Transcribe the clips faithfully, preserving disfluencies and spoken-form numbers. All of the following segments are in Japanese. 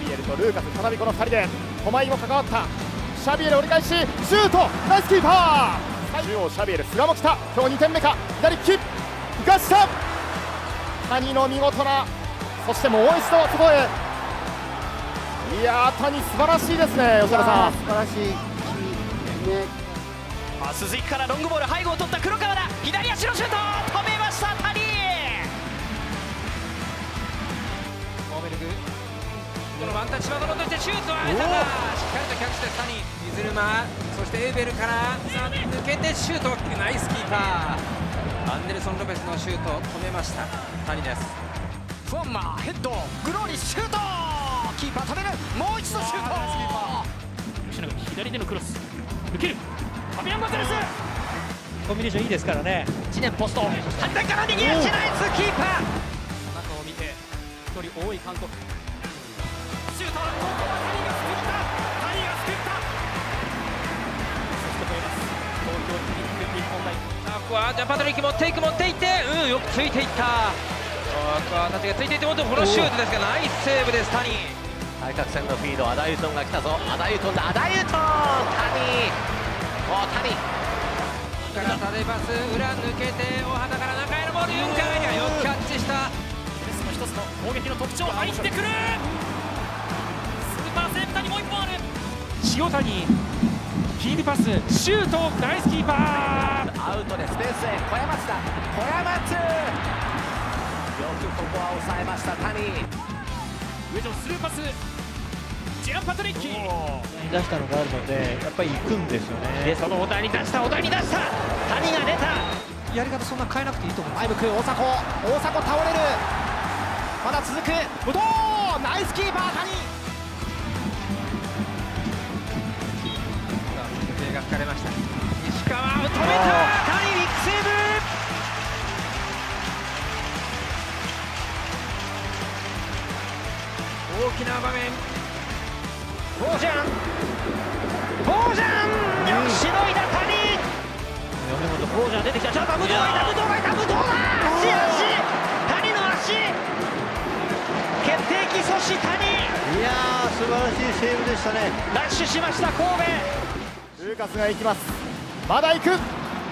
ビエルとルーカス、再びこのふたりで狛江も関わった。シャビエル折り返しシュート、ナイスキーパー。中央シャビエル、菅も来た。今日にてんめか。左利き生かした。谷の見事な、そしてもう一度外へ。いやー、谷素晴らしいですね。吉原さん、 素晴らしいね。 あ、鈴木からロングボール、背後を取った黒川だ。左足のシュート、止めました谷。 オーベルグ、このワンタッチバトルとしてシュートは上げたが、しっかりとキャッチです谷。水沼、そしてエウベルからさあ抜けてシュート、ナイスキーパー。アンデルソン・ロペスのシュートを止めました谷です。 フォンマヘッド、グローリーシュート、キーパー止める、もう一度シュート。 吉永、左でのクロス受ける、ファビアン・ゴンザレス、 コンビネーションいいですからね。 いちねんポスト、反対から右足、ナイスキーパー。 中を見て一人多い韓国、 シュート、ここは谷が救った、谷が救った。 そして超えます。東京オリンピック日本代表。 さあここはジャパトリック持っていく持っていって、うん、よくついていった。ここはたちがついていって、もっとこのシュートですが、ナイスセーブです谷。 対角線のフィード、アダユトンが来たぞ。アダユトンだ、アダユトン、谷、お谷から縦パス、裏抜けて大畑から中へのボール、ユンカーがよくキャッチした。 プレスの一つの攻撃の特徴、入ってくる。スーパーセーブ、谷もう一本ある。塩谷、ヒールパス、シュート、ナイスキーパー。 アウトでスペースへ小山津だ、小山津、よくここは抑えました谷。 上条スルーパス、ジェアン・パトリッキー出したのがあるので、やっぱり行くんですよね。 でそのお題に出した、お題に出した、谷が出た。 やり方そんな変えなくていいと思う。 前向く大迫、大迫倒れる。まだ続く。おお、ナイスキーパー谷。 手が吹かれました。 石川を止めた、谷ビッグセーブ。 大きな場面、 ボージャン、ボージャン、よくしのいだ谷。 米本ボージャン出てきた。ちょっと武藤がいた、武藤がいた、武藤だ。 足足、谷の足、決定機阻止谷。 いやー、素晴らしいセーブでしたね。 ラッシュしました神戸。 ルーカスが行きます。まだ行く。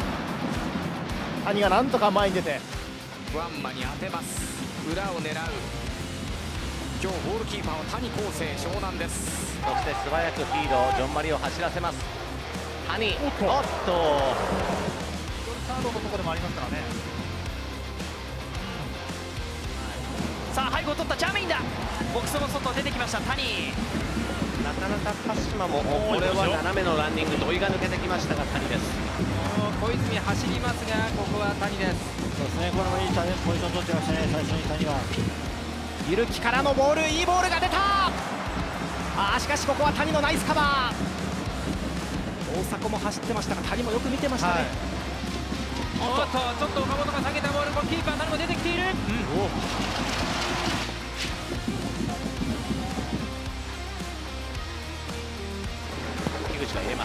谷がなんとか前に出て、 ワンマに当てます。裏を狙う。今日ゴールキーパーは谷康生、湘南です。 そして素早くフィード、ジョンマリを走らせます谷。おっと、おっとサードのところでもありますからね。 さあ背後を取ったチャーメインだ。ボックスの外出てきました谷。 なかなか鹿島もこれは斜めのランニング、土井が抜けてきましたが谷です。 小泉走りますが、ここは谷です。 そうですね、これもいいポジション取ってましたね、最初に谷は。 ゆるきからのボール、いいボールが出た。あー、しかしここは谷のナイスカバー。大迫も走ってましたが、谷もよく見てましたね。はい、 おっと、ちょっと岡本が下げたボール、キーパー谷も出てきている。うん、 樋口が入れます。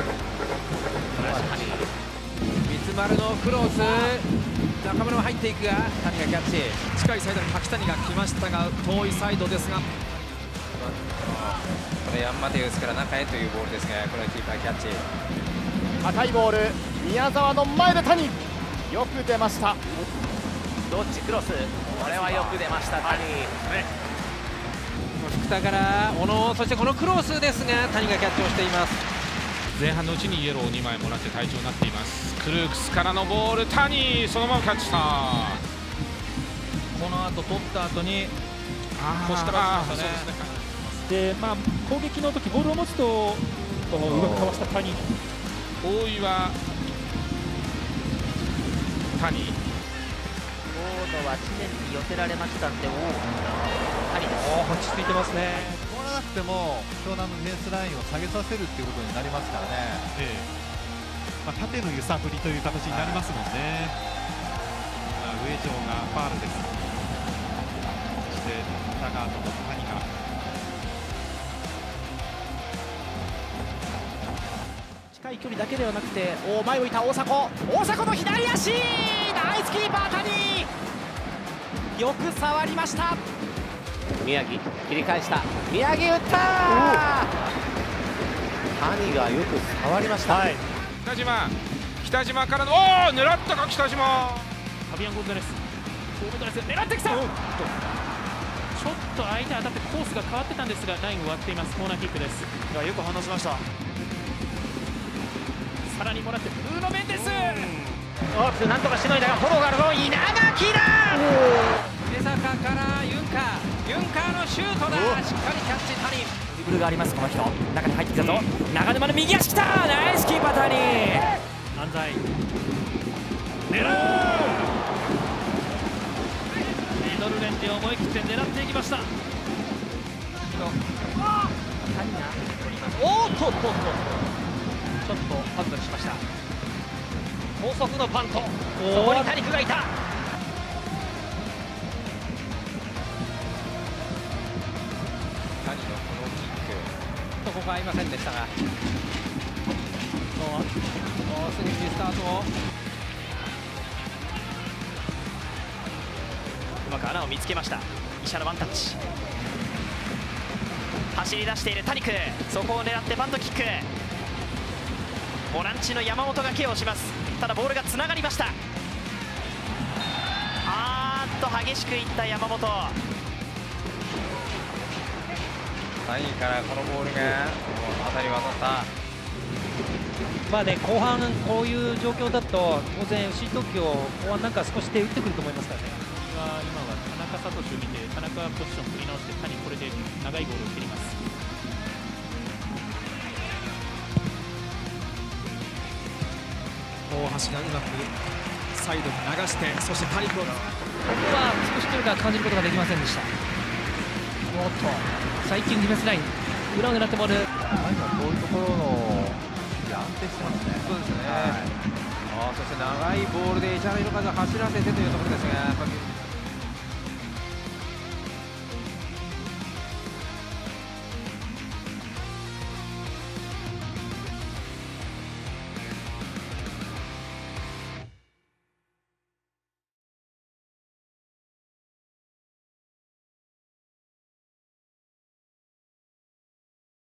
三丸のクロス、中村は入っていくが谷がキャッチ。 近いサイドに柿谷が来ましたが、遠いサイドですが、 これヤンマテウスから中へというボールですが、これはキーパーキャッチ。 高いボール、宮沢の前で谷、よく出ました。 どっちクロス、これはよく出ました谷。 福田から小野、そしてこのクロスですが谷がキャッチをしています。 前半のうちにイエローをにまいもらって退場になっています。クルークスからのボール、谷そのままキャッチした。 この後取った後に腰から落ちましたね。 で、まあ、攻撃の時ボールを持つとうまくかわした谷。 大岩、谷。 ボードは地面に寄せられましたんで、おお、谷です。 落ち着いてますね。 取らなくても湘南のディフェンスラインを下げさせるっていうことになりますからね。 ええ、まあ、縦の揺さぶりという形になりますもんね。まあ、上条がファールです。そして高川と谷が近い距離だけではなくて、お前をいた大迫、大迫の左足、ナイスキーパー谷、よく触りました。 宮城切り返した。宮城打った。谷がよく触りました。はい、 北島北島からの、おお狙ったか北島。 ファビアン・ゴンザレスゴンザレス狙ってきた。ちょっと相手当たってコースが変わってたんですがラインを割っています。コーナーキックです。 よく離しました。 さらにもらってブルーノ・メンデス。 大きくなんとかしのいだがフォローがあるぞ。稲垣だ。 江坂からユンカーユンカーのシュートだ。しっかりキャッチ谷。 ドリブルがありますこの人。中に入ってきたぞ。長沼の右足きた。ナイスキーパー谷。安西狙う。ミドルレンジを思い切って狙っていきました。 おっとっとっと、ちょっとパントしました。高速のパント、そこに谷久がいた。 谷のこのキックとここは合いませんでしたが、すぐにリスタートをうまく穴を見つけました。石原ワンタッチ、走り出している谷久、そこを狙ってバントキック。ボランチの山本がケアをします。ただボールがつながりました。あーっと激しくいった山本。 谷からこのボールが当たり渡った。 まあね、後半こういう状況だと当然 エフシー 東京後半なんか少し手打ってくると思いますからね。今は田中聡を見て田中ポジション振り直して谷これで長いボールを蹴ります。 大橋がうまくサイドに流して、そして谷君、ここは少しというか感じることができませんでした。おっと最近ディフェンスライン裏を狙ってボール。 谷はこういうところの安定してますね。 そうですね、はい、あそして長いボールで石原宏和を走らせてというところですが、やっぱり